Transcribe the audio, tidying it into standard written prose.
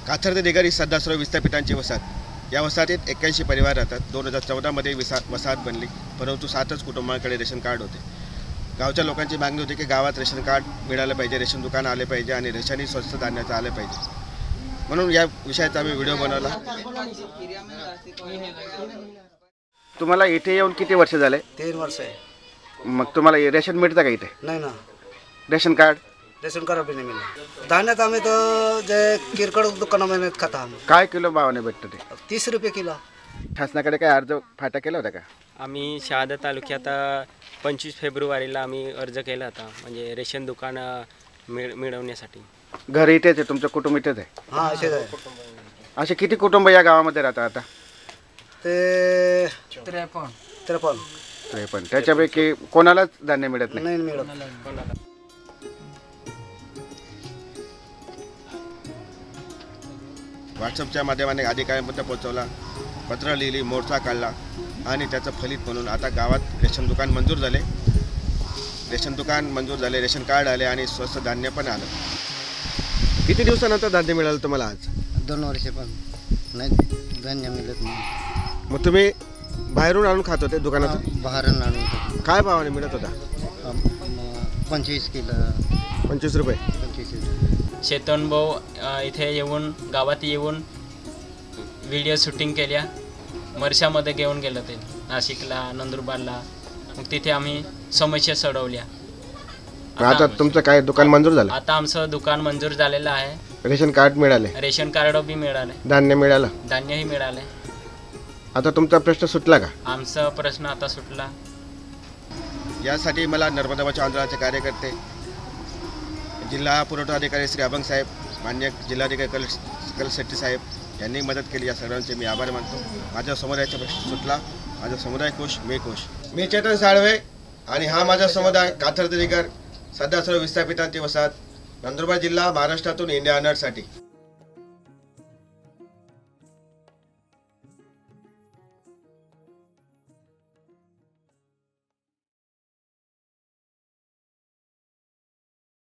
काथर ते दिगर ही सध्या सर्व विस्थापितांची वसाहत। या वसाहतीत 81 परिवार राहतात। 2014 मध्ये वसाहत बनली, परंतु 7च कुटुंबांकडे रेशन कार्ड होते। गावच्या लोकांची मागणी होती की गावात रेशन कार्ड मिळालं पाहिजे, रेशन दुकान आले पाहिजे आणि रेशनही स्वस्त धान्याचं आलं पाहिजे। म्हणून या विषयाचा आम्ही व्हिडिओ बनवला। तुम्हाला इथे येऊन किती वर्ष झाले? 3 वर्ष आहे। मग तुम्हाला रेशन मिळतं का इथे? नाही ना, रेशन कार्ड भी नहीं मिला। धान्यात आम्ही तर जे किरकोळ दुकानामध्ये खाता आम्ही। काय किलो भावाने भेटतं ते? 30 रुपये किलो। शासनाकडे काय अर्ज फाटा केला होता का? आम्ही शहादा तालुक्यात 25 फेब्रुवारीला आम्ही अर्ज केला होता, म्हणजे रेशन दुकान मिळवण्यासाठी। घर इथेच आहे, तुमचं कुटुंब इथेच आहे? हां, इथेच आहे। असे किती कुटुंब या गावामध्ये राहतात आता? ते 53. त्याच्यापैकी कोणालाच धान्य मिळत नाही? नाही मिळत। व्हॉट्सअपच्या माध्यमाने अधिकाऱ्यांपर्यंत पोहोचवला, पत्र लिहिली, मोर्चा काढला आणि त्याचं फलित म्हणून आता गावात रेशन दुकान मंजूर झाले। रेशन कार्ड आले आणि स्वस्त धान्य पण आलं। किती दिवसानंतर धान्य मिळालं तुम्हाला आज? 2 वर्ष पण नाही धान्य मिळत नाही। मग तुम्ही बाहेरून आणून खात होते दुकानात? बाहेरून आणून। काय भावाने मिळत होता? 25 किलो। 25 रुपये। 25। चेतन भाऊ इथे येऊन गावात येऊन व्हिडिओ शूटिंग केल्या, मरशामध्ये घेऊन गेलं ते नाशिकला, नंदुरबारला। मग तिथे आम्ही समस्या सोडवल्या। आता तुमचं काय दुकान मंजूर झालं? आता आमचं दुकान मंजूर झालेलं आहे। रेशन कार्ड मिळाले? रेशन कार्ड बी मिळाले, धान्य मिळालं? धान्यही मिळाले। आता तुमचा प्रश्न सुटला का? आमचा प्रश्न आता सुटला। यासाठी मला नर्मदा बचाव आंदोलनाचे कार्यकर्ते, जिल्हा पुरवठा अधिकारी श्री अभंग साहेब, मान्य जिल्हाधिकारी कल शेट्टी साहेब यांनी मदत केली। या सर्वांचे मी आभार मानतो। माझ्या समुदायाचा प्रश्न सुटला, माझा समुदाय खुश, मी खुश। मी चेतन साळवे आणि हा माझा समुदाय काथर ते दिगर सध्या सर्व विस्थापितांची वसाहत, नंदुरबार जिल्हा, महाराष्ट्रातून इंडिया अलर्टसाठी।